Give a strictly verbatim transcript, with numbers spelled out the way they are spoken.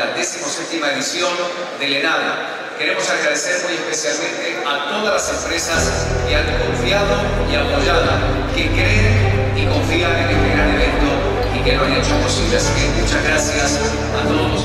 la decimoséptima edición del ENADE. Queremos agradecer muy especialmente a todas las empresas que han confiado y apoyado, que creen y confían en este gran evento y que lo han hecho posible. Así que muchas gracias a todos.